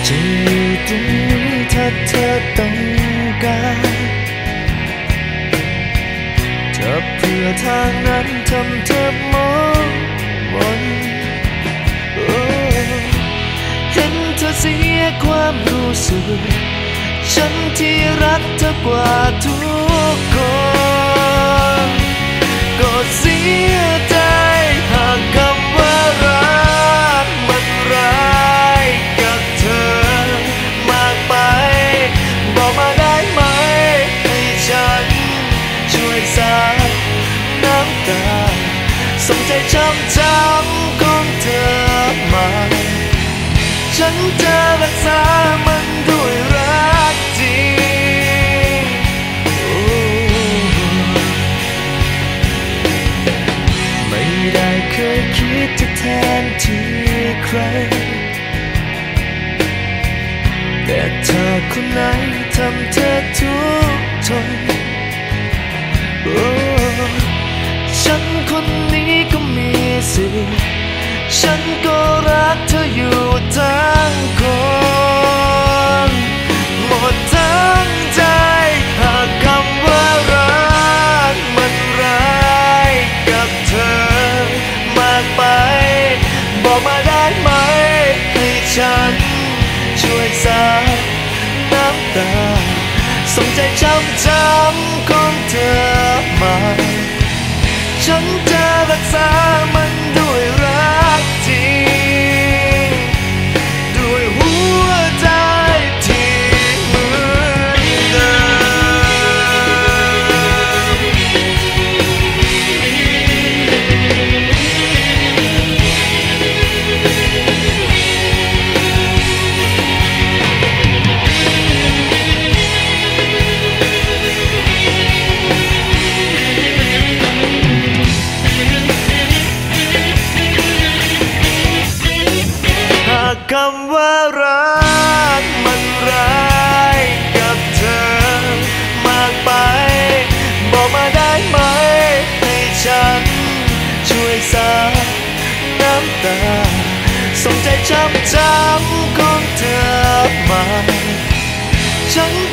จะอยู่ตรงนี้ถ้าเธอต้องการจะเพื่อทางนั้นทำเธอมองมนเห็นเธอเสียความรู้สึกฉันที่รักเธอกว่าทุกคนก็เสียใจหากคำว่ารักมันร้ายกับเธอมากไปบอกมาได้ไหมให้ฉันช่วยซับน้ำตาส่งใจช้ำของเธอมาฉันจะรักษามันด้วยรักจริงไม่ได้เคยคิดจะแทนที่ใครแต่เธอคนไหนทำเธอทุกข์ทนฉันคนนี้ก็มีสิทธิ์ฉันก็รักเธออยู่ทั้งคนหมดทั้งใจหากคำว่ารักมันร้ายกับเธอมากไปบอกมาได้ไหมให้ฉันช่วยซับน้ำตาส่งใจช้ำของเธอมาฉันจะรักษามันด้วยรักจริงด้วยหัวใจที่เหมือนเดิคำว่ารักมันร้ายกับเธอมากไปบอกมาได้ไหมให้ฉันช่วยซับน้ำตาส่งใจช้ำของเธอมาฉัน